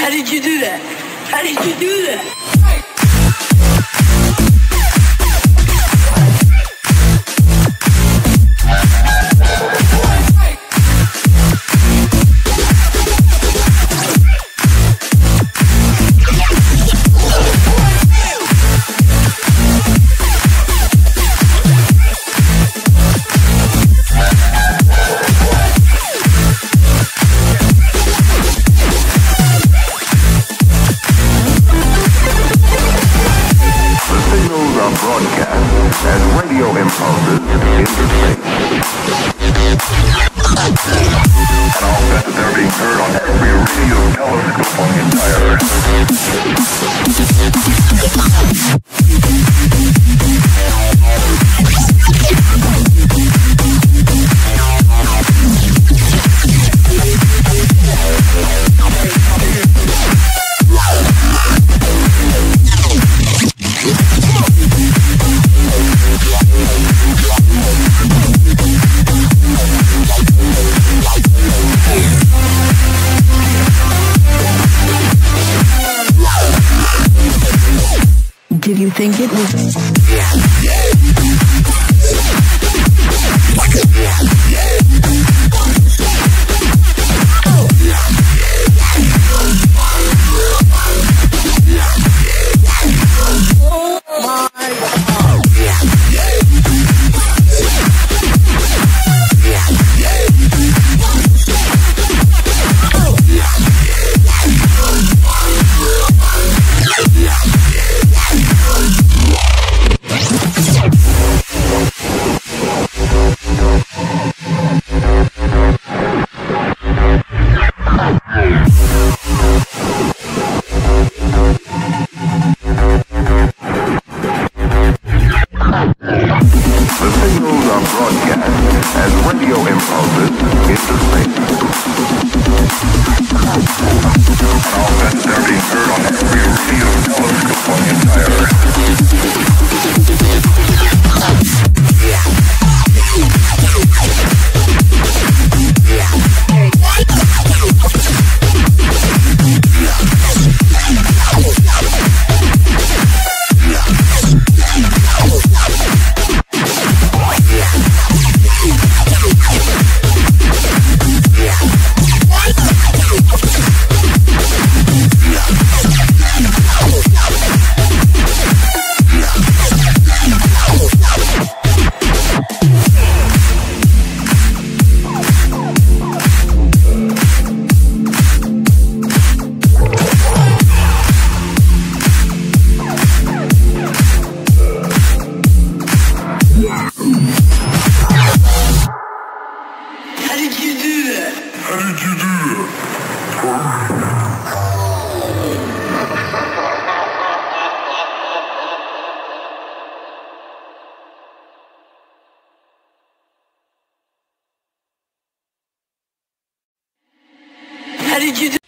How did you do that? How did you do that? Broadcast as radio impulses into space. And I'll bet that they're being heard on every radio telescope on the entire Did you think it was? How did you do